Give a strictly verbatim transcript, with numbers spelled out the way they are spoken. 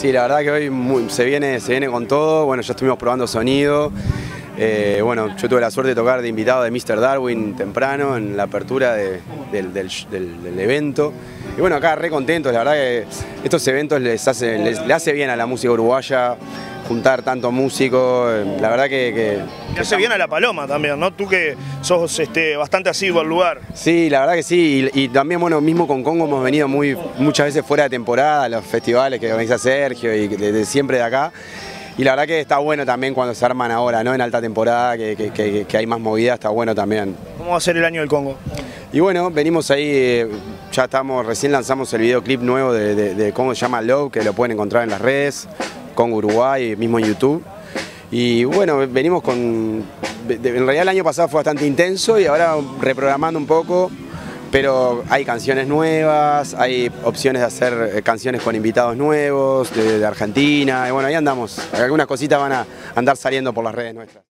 sí, la verdad que hoy muy, se, viene, se viene con todo. Bueno, ya estuvimos probando sonido. Eh, bueno, yo tuve la suerte de tocar de invitado de míster Darwin temprano en la apertura de, del, del, del, del evento. Y bueno, acá re contentos, la verdad que estos eventos les hace, les, le hace bien a la música uruguaya juntar tanto músicos, la verdad que... que Le hace bien a La Paloma también, ¿no? Tú que sos este, bastante asiduo al lugar. Sí, la verdad que sí, y, y también, bueno, mismo con Congo hemos venido muy, muchas veces fuera de temporada a los festivales que organiza Sergio y de, de siempre de acá. Y la verdad que está bueno también cuando se arman ahora, ¿no? En alta temporada, que, que, que, que hay más movida, está bueno también. ¿Cómo va a ser el año del Congo? Y bueno, venimos ahí, ya estamos, recién lanzamos el videoclip nuevo de, de, de Congo, se llama Love, que lo pueden encontrar en las redes, Congo Uruguay, mismo en YouTube. Y bueno, venimos con... En realidad el año pasado fue bastante intenso y ahora reprogramando un poco, pero hay canciones nuevas, hay opciones de hacer canciones con invitados nuevos, de, de Argentina, y bueno, ahí andamos. Algunas cositas van a andar saliendo por las redes nuestras.